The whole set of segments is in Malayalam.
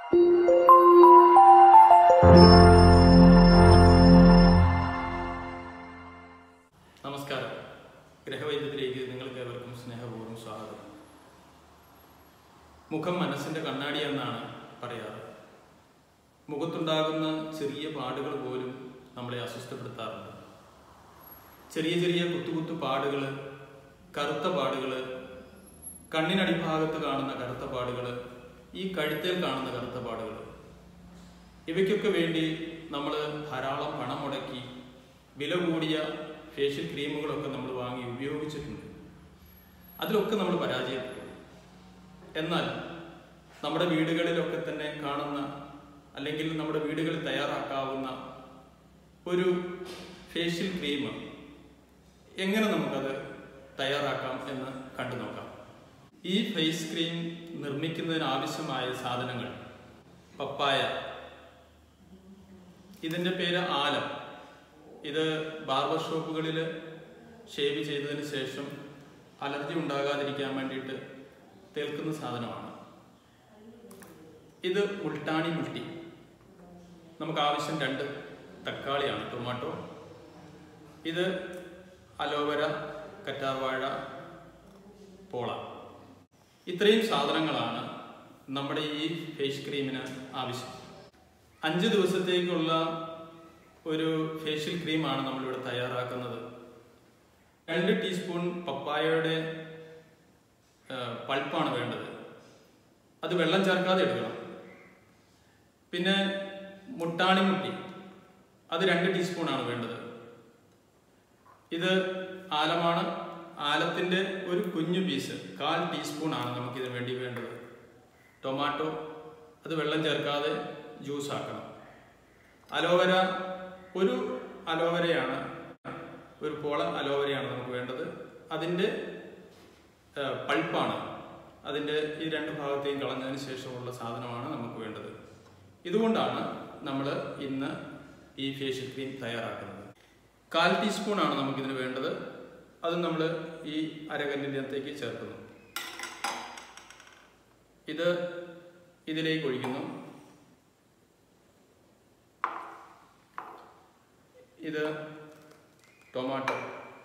നമസ്കാരം. ഗ്രഹവൈദ്യത്തിലേക്ക് നിങ്ങൾക്ക് ഏവർക്കും സ്നേഹപൂർവ്വം സ്വാഗതം. മുഖം മനസ്സിന്റെ കണ്ണാടി എന്നാണ് പറയാറ്. മുഖത്തുണ്ടാകുന്ന ചെറിയ പാടുകൾ പോലും നമ്മളെ അസ്വസ്ഥപ്പെടുത്താറുണ്ട്. ചെറിയ ചെറിയ കുത്തു പാടുകൾ, കറുത്ത പാടുകൾ, കണ്ണിനടിഭാഗത്ത് കാണുന്ന കറുത്ത പാടുകൾ, ഈ കഴുത്തേൽ കാണുന്ന കറുത്ത പാടുകൾ, ഇവയ്ക്കൊക്കെ വേണ്ടി നമ്മൾ ധാരാളം പണം മുടക്കി വില കൂടിയ ഫേഷ്യൽ ക്രീമുകളൊക്കെ നമ്മൾ വാങ്ങി ഉപയോഗിച്ചിട്ടുണ്ട്. അതിലൊക്കെ നമ്മൾ പരാജയപ്പെട്ടു. എന്നാൽ നമ്മുടെ വീടുകളിലൊക്കെ തന്നെ കാണുന്ന, അല്ലെങ്കിൽ നമ്മുടെ വീടുകളിൽ തയ്യാറാക്കാവുന്ന ഒരു ഫേഷ്യൽ ക്രീം എങ്ങനെ നമുക്കത് തയ്യാറാക്കാം എന്ന് കണ്ടു നോക്കാം. ഈ ഫേസ് ക്രീം നിർമ്മിക്കുന്നതിന് ആവശ്യമായ സാധനങ്ങൾ: പപ്പായ, ഇതിൻ്റെ പേര് ആലം. ഇത് ബാർബർ ഷോപ്പുകളിൽ ഷേവ് ചെയ്തതിന് ശേഷം അലർജി ഉണ്ടാകാതിരിക്കാൻ വേണ്ടിയിട്ട് തേൽക്കുന്ന സാധനമാണ്. ഇത് മുൾട്ടാണി മുൾട്ടി. നമുക്ക് ആവശ്യം 2 തക്കാളിയാണ്, ടൊമാറ്റോ. ഇത് അലോവേര, കറ്റാർവാഴ, പോള. ഇത്രയും സാധനങ്ങളാണ് നമ്മുടെ ഈ ഫേസ് ക്രീമിന് ആവശ്യം. 5 ദിവസത്തേക്കുള്ള ഒരു ഫേഷ്യൽ ക്രീമാണ് നമ്മളിവിടെ തയ്യാറാക്കുന്നത്. 2 ടീസ്പൂൺ പപ്പായയുടെ പൾപ്പാണ് വേണ്ടത്. അത് വെള്ളം ചേർക്കാതെ എടുക്കണം. പിന്നെ മുട്ടാണി മുട്ടി, അത് 2 ടീസ്പൂണാണ് വേണ്ടത്. ഇത് ആലമാണ്. ആലത്തിൻ്റെ ഒരു കുഞ്ഞു പീസ് 1/4 ടീസ്പൂണാണ് നമുക്കിതിന് വേണ്ടി വേണ്ടത്. ടൊമാറ്റോ, അത് വെള്ളം ചേർക്കാതെ ജ്യൂസ് ആക്കണം. അലോവേര, ഒരു അലോവേരയാണ്, ഒരു പോള അലോവേരയാണ് നമുക്ക് വേണ്ടത്. അതിൻ്റെ പൾപ്പാണ്, അതിൻ്റെ ഈ 2 ഭാഗത്തെയും കളഞ്ഞതിന് ശേഷമുള്ള സാധനമാണ് നമുക്ക് വേണ്ടത്. ഇതുകൊണ്ടാണ് നമ്മൾ ഇന്ന് ഈ ഫേഷ്യൽ ക്രീം തയ്യാറാക്കുന്നത്. 1/4 ടീസ്പൂണാണ് നമുക്കിതിന് വേണ്ടത്. അത് നമ്മൾ ഈ അരകല്ലിനകത്തേക്ക് ചേർക്കുന്നു. ഇത് ഇതിലേക്ക് ഒഴിക്കുന്നു. ഇത് ടൊമാറ്റോ,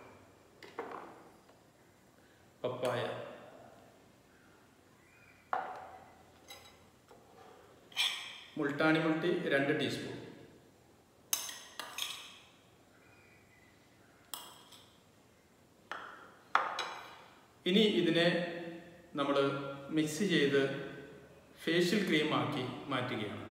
പപ്പായ, മുൾട്ടാണി മുൾട്ടി 2 ടീസ്പൂൺ. ഇനി ഇതിനെ നമ്മൾ മിക്സ് ചെയ്ത് ഫേഷ്യൽ ക്രീമാക്കി മാറ്റുകയാണ്.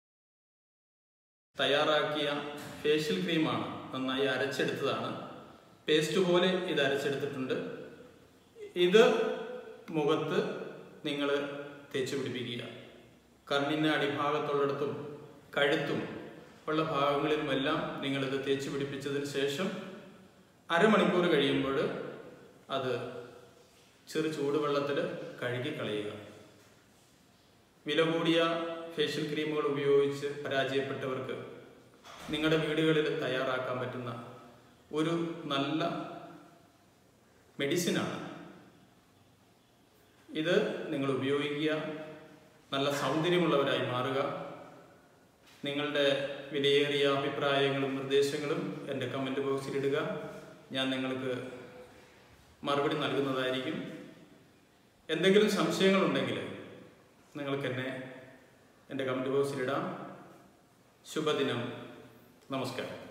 തയ്യാറാക്കിയ ഫേഷ്യൽ ക്രീമാണ്, നന്നായി അരച്ചെടുത്തതാണ്. പേസ്റ്റ് പോലെ ഇത് അരച്ചെടുത്തിട്ടുണ്ട്. ഇത് മുഖത്ത് നിങ്ങൾ തേച്ച് പിടിപ്പിക്കുക. കണ്ണിൻ്റെ അടിഭാഗത്തുള്ളിടത്തും കഴുത്തും ഉള്ള ഭാഗങ്ങളിലുമെല്ലാം നിങ്ങളിത് തേച്ച് പിടിപ്പിച്ചതിന് ശേഷം അരമണിക്കൂർ കഴിയുമ്പോൾ അത് ചെറു ചൂടുവെള്ളത്തിൽ കഴുകി കളയുക. വില കൂടിയ ഫേഷ്യൽ ക്രീമുകൾ ഉപയോഗിച്ച് പരാജയപ്പെട്ടവർക്ക് നിങ്ങളുടെ വീടുകളിൽ തയ്യാറാക്കാൻ പറ്റുന്ന ഒരു നല്ല മെഡിസിനാണ് ഇത്. നിങ്ങൾ ഉപയോഗിക്കുക, നല്ല സൗന്ദര്യമുള്ളവരായി മാറുക. നിങ്ങളുടെ വിലയേറിയ അഭിപ്രായങ്ങളും നിർദ്ദേശങ്ങളും എൻ്റെ കമൻറ്റ് ബോക്സിലിടുക. ഞാൻ നിങ്ങൾക്ക് മറുപടി നൽകുന്നതായിരിക്കും. എന്തെങ്കിലും സംശയങ്ങളുണ്ടെങ്കിൽ നിങ്ങൾക്ക് എന്നെ എൻ്റെ കമൻറ്റ് ബോക്സിലിടാം. ശുഭദിനം. നമസ്കാരം.